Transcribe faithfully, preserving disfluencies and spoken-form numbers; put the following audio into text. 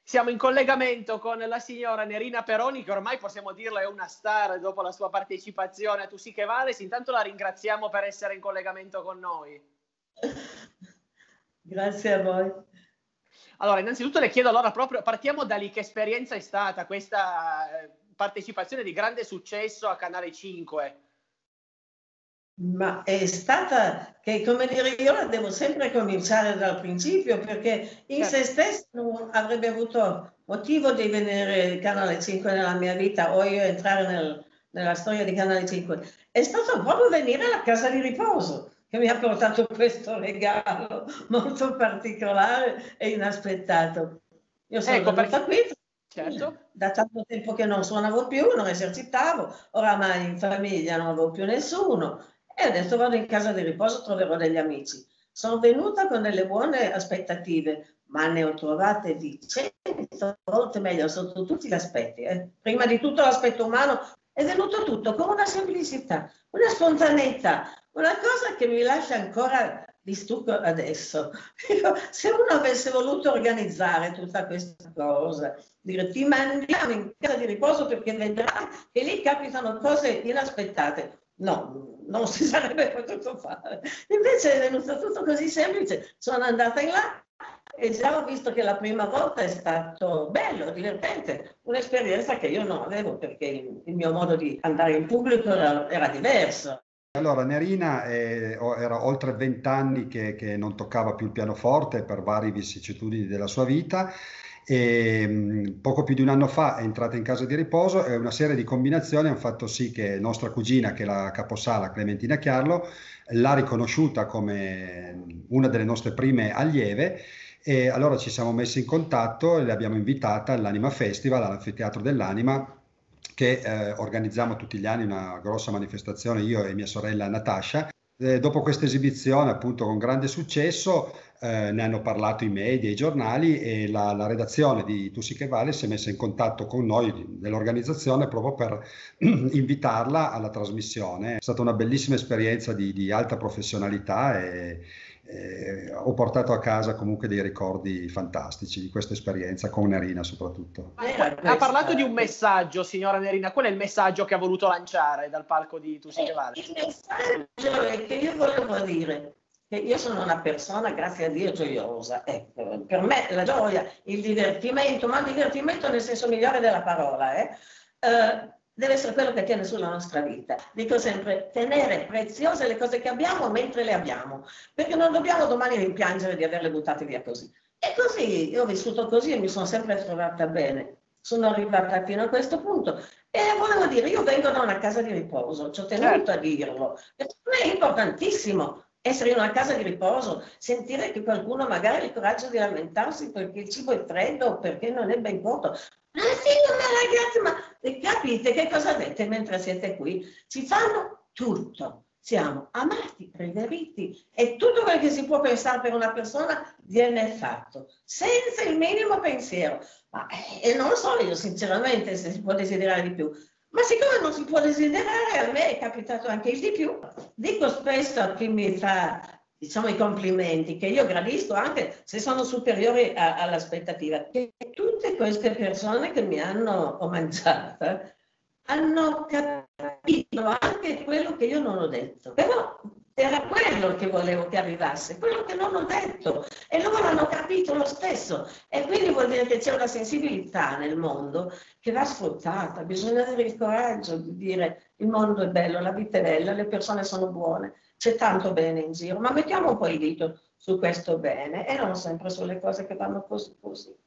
Siamo in collegamento con la signora Nerina Peroni, che ormai possiamo dirlo è una star dopo la sua partecipazione a Tu sì che vales. Intanto la ringraziamo per essere in collegamento con noi. Grazie a voi. Allora, innanzitutto le chiedo, allora proprio partiamo da lì, che esperienza è stata questa partecipazione di grande successo a Canale cinque? Ma è stata che, come dire, io la devo sempre cominciare dal principio, perché in Certo. se stesso non avrebbe avuto motivo di venire Canale cinque nella mia vita o io entrare nel, nella storia di Canale cinque. È stato proprio venire alla casa di riposo che mi ha portato questo regalo molto particolare e inaspettato. Io sono Ecco venuta perché... qui, Certo. da tanto tempo che non suonavo più, non esercitavo, oramai in famiglia non avevo più nessuno. E ho detto vado in casa di riposo, troverò degli amici. Sono venuta con delle buone aspettative, ma ne ho trovate di cento volte meglio sotto tutti gli aspetti. Eh. Prima di tutto l'aspetto umano è venuto tutto con una semplicità, una spontaneità, una cosa che mi lascia ancora di stucco adesso. Se uno avesse voluto organizzare tutta questa cosa, dire ti mandiamo in casa di riposo perché vedrai che lì capitano cose inaspettate. No, non si sarebbe potuto fare. Invece è venuto tutto così semplice. Sono andata in là e già ho visto che la prima volta è stato bello, divertente, un'esperienza che io non avevo perché il mio modo di andare in pubblico era, era diverso. Allora, Nerina eh, era oltre vent'anni che, che non toccava più il pianoforte per varie vicissitudini della sua vita. E mh, poco più di un anno fa è entrata in casa di riposo e una serie di combinazioni hanno fatto sì che nostra cugina, che è la caposala Clementina Chiarlo, l'ha riconosciuta come una delle nostre prime allieve, e allora ci siamo messi in contatto e l'abbiamo invitata all'Anima Festival, all'Anfiteatro dell'Anima, che eh, organizziamo tutti gli anni, una grossa manifestazione, io e mia sorella Natascia. Eh, dopo questa esibizione, appunto con grande successo, eh, ne hanno parlato i media, i giornali, e la, la redazione di Tu sì che vales si è messa in contatto con noi dell'organizzazione proprio per invitarla alla trasmissione. È stata una bellissima esperienza di, di alta professionalità e eh, ho portato a casa comunque dei ricordi fantastici di questa esperienza con Nerina soprattutto. Ha parlato di un messaggio, signora Nerina. Qual è il messaggio che ha voluto lanciare dal palco di Tu sì che vales? Il messaggio è che io volevo dire che io sono una persona, grazie a Dio, gioiosa. Ecco, per me la gioia, il divertimento, ma il divertimento nel senso migliore della parola, eh, eh, deve essere quello che tiene sulla nostra vita. Dico sempre, tenere preziose le cose che abbiamo mentre le abbiamo, perché non dobbiamo domani rimpiangere di averle buttate via così. E così, io ho vissuto così e mi sono sempre trovata bene. Sono arrivata fino a questo punto e volevo dire, io vengo da una casa di riposo, ci ho tenuto certo. a dirlo, perché è importantissimo essere in una casa di riposo, sentire che qualcuno magari ha il coraggio di lamentarsi perché il cibo è freddo o perché non è ben cotto. Ma sì, ma ragazzi, ma capite che cosa avete mentre siete qui? Ci fanno tutto. Siamo amati, riveriti e tutto quello che si può pensare per una persona viene fatto, senza il minimo pensiero. Ma, e non so io sinceramente se si può desiderare di più, ma siccome non si può desiderare, a me è capitato anche il di più. Dico spesso a chi mi fa, diciamo, i complimenti, che io gradisco anche se sono superiori all'aspettativa, che tutte queste persone che mi hanno omaggiata hanno capito anche quello che io non ho detto, però era quello che volevo che arrivasse, quello che non ho detto, e loro hanno capito lo stesso, e quindi vuol dire che c'è una sensibilità nel mondo che va sfruttata. Bisogna avere il coraggio di dire il mondo è bello, la vita è bella, le persone sono buone, c'è tanto bene in giro, ma mettiamo un po' il dito su questo bene e non sempre sulle cose che vanno così così.